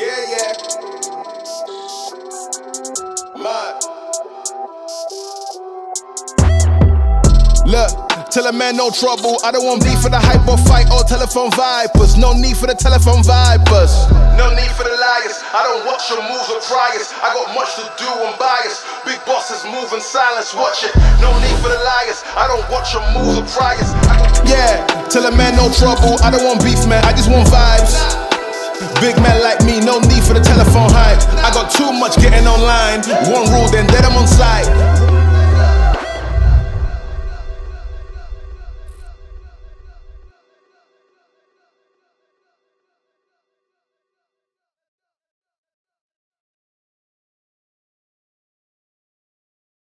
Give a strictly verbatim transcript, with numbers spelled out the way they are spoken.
Yeah, yeah. Mad. Look, tell a man no trouble. I don't want beef for the hype or fight or telephone vipers. No need for the telephone vipers. No need for the liars. I don't watch your moves or priors. I got much to do, I'm biased. Big bosses move in silence, watch it. No need for the liars. I don't watch your moves or priors. Yeah, tell a man no trouble. I don't want beef, man. I just want vibes. Big man like me, no need for the telephone hype. I got too much getting online. One rule, then dead I'm on site.